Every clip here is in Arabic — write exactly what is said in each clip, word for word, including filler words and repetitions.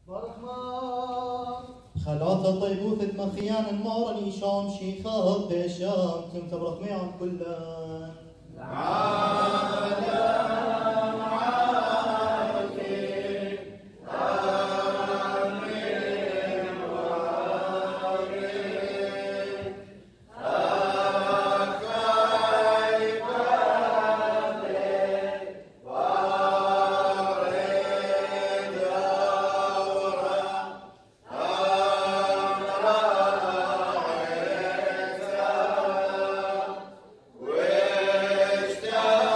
خلات الطيبوث مخيان المورني شام شيخاب بشام كم تبرق ميان كلان Yeah.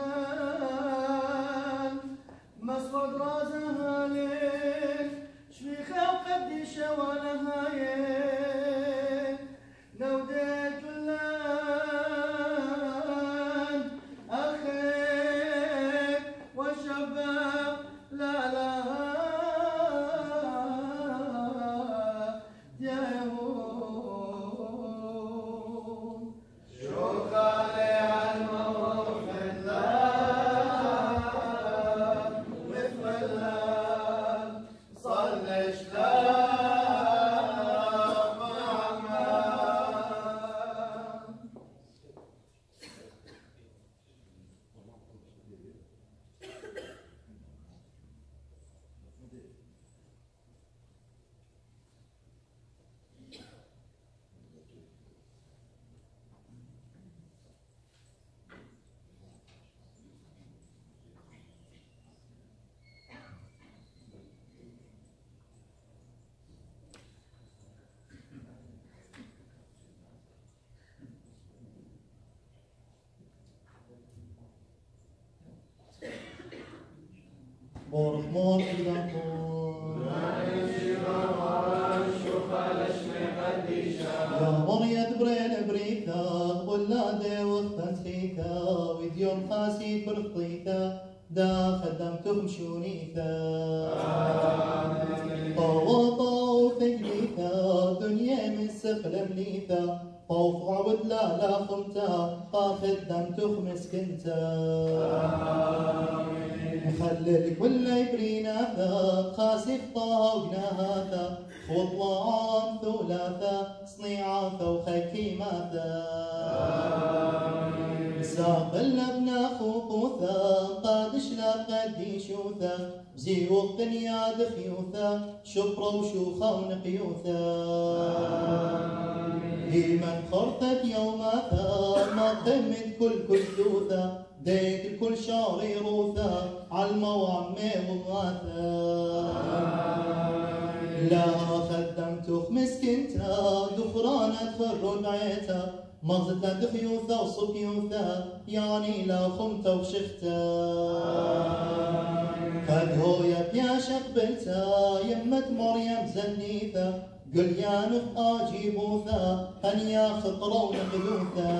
مسعود رازها ليل شفيخة وقديشة ونهاية نوديت كلان أخيك والشباب لا لا يا يهود شوف علي المروح الله مثل الله صلي شلام مع بورخ مور إلهكم يا مريت برين بريثا ولادة وختنسيثا ويديوم خاسي برخطيثا دا خدمتهم شونيثا طوطا وثقليثا دنيا من سفل مليثا خوف عود لا لا خمتا خدمتهم مسكنتا مخلل كل يبريناثا خاسف طه وقناهاثا وطلعان ثلاثا صنيعاثا وخكيماثا ساق الابنا خوقوثا قادش لا قديشوثا زيو الدنيا دخيوثا شبرا وشوخا ونقيوثا لمن خرطت يوماثا ما من كل كدوثا ديك الكل شاري روثا علمة وعمي وماثا لا خدمت مسكنتا دخرانة خر بعيتا مغزت لا دخيوثا وصكيوثا يعني لا خمتا وشختا قد هو يا شقبلتا يمت مريم زنيثا قل يا نخ اجيبوثا هنيا خطرة ونقذوثا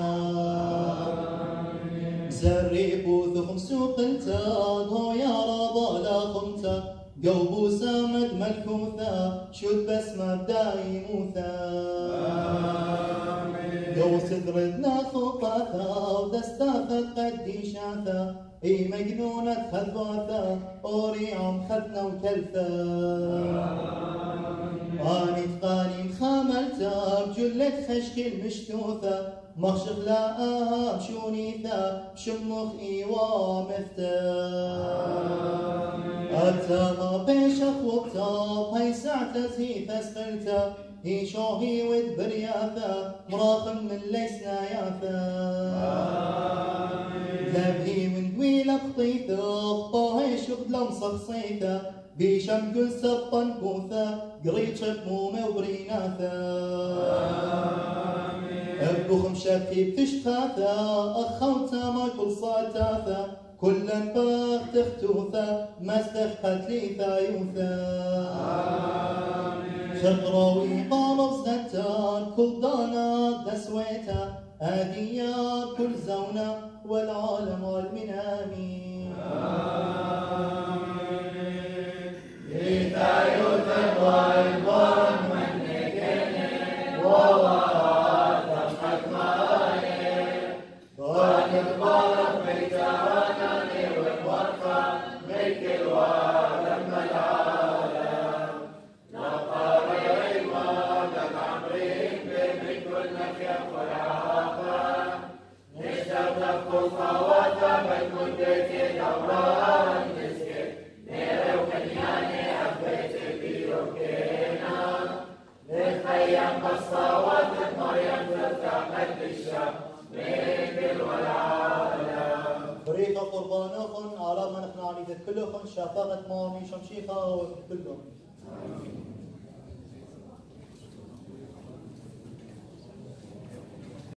زريبو ذخم سوقلتا هو يا رضا لا خمتا قلبو سامد ملكوثا شد بس مبداي موثا قو سدردنا خطاثا ودستاثت قديشاثا اي مجنونة خذواثا اوريعم خدنا وكلثا اني تقاني مخاملتا بجلة خشكي المشتوثا مخشخ لا آم شونيثا شمخ إيوا مفتا أبتا بيش أخوبتا هاي ساعتا زيثا سقلتا هي شوهي ودبرياثا مراخم من ليسنا ياثا ذبهي وندوي لقطيثا طاهي شغد لمصخ صيثا بيشم كل سبطا كوثا قريت شبمومة وبريناثا أبوخم شاكي بتشتاثا أخوتا ما كل صاتاثا كلا باخ تختوثا ما استخفت ليثا يوثا خضراوي قالوا زنتان كل دانا دسويتا هاديا كل زونا والعالم والمنامي إذا يوثق والبر من نكني وواء تضحك معي ضاك البرق بيترانني والورقة ملك الوالم العالم نقاري المادك عمرين من كل نكيف والعاقة نشتغل كل خواتا بتكون بيتي دوران مسكت نيري وكنياني حبيت بيوكينا نتخيم بالصوات مريم تفتح قد الشام من كل والعالم فريق قربانكم على ما نحن عنيدت كلكم شافقت مامي شمشيخة وكلكم